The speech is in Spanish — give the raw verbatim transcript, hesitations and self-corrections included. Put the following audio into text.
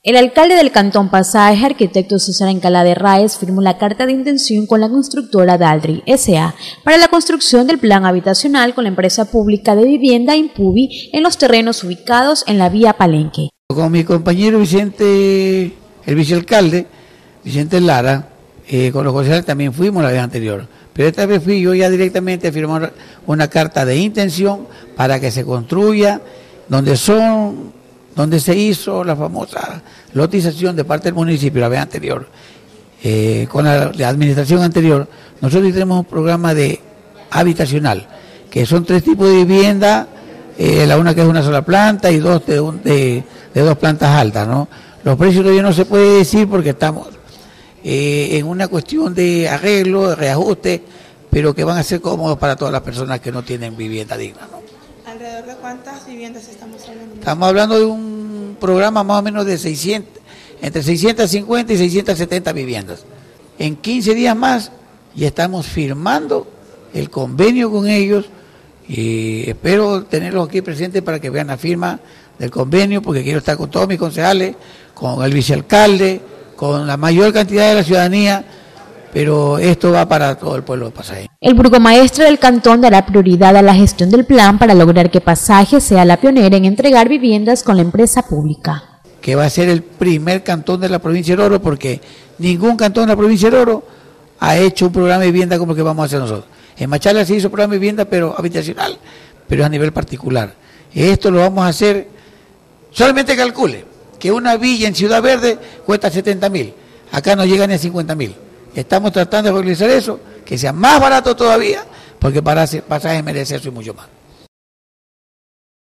El alcalde del Cantón Pasaje, arquitecto César Encalá de Raez, firmó la carta de intención con la constructora Daldry S A para la construcción del plan habitacional con la empresa pública de vivienda Impuvi en los terrenos ubicados en la vía Palenque. Con mi compañero Vicente, el vicealcalde, Vicente Lara, eh, con los concejales también fuimos la vez anterior, pero esta vez fui yo ya directamente a firmar una carta de intención para que se construya donde son... donde se hizo la famosa lotización de parte del municipio la vez anterior, eh, con la, la administración anterior. Nosotros tenemos un programa de habitacional, que son tres tipos de vivienda, eh, la una que es una sola planta y dos de, un, de, de dos plantas altas, ¿no? Los precios todavía no se puede decir porque estamos eh, en una cuestión de arreglo, de reajuste, pero que van a ser cómodos para todas las personas que no tienen vivienda digna, ¿no? ¿Alrededor de cuántas viviendas estamos hablando? Estamos hablando de un programa más o menos de seiscientas, entre seiscientas cincuenta y seiscientas setenta viviendas. En quince días más ya estamos firmando el convenio con ellos y espero tenerlos aquí presentes para que vean la firma del convenio, porque quiero estar con todos mis concejales, con el vicealcalde, con la mayor cantidad de la ciudadanía, pero esto va para todo el pueblo de Pasaje. El burgomaestre del cantón dará prioridad a la gestión del plan para lograr que Pasaje sea la pionera en entregar viviendas con la empresa pública. Que va a ser el primer cantón de la provincia de Oruro, porque ningún cantón de la provincia de Oruro ha hecho un programa de vivienda como el que vamos a hacer nosotros. En Machala se hizo programa de vivienda, pero habitacional, pero a nivel particular. Esto lo vamos a hacer, solamente calcule que una villa en Ciudad Verde cuesta setenta mil, acá no llega ni a cincuenta mil. Estamos tratando de realizar eso, que sea más barato todavía, porque para Pasaje merece eso y mucho más.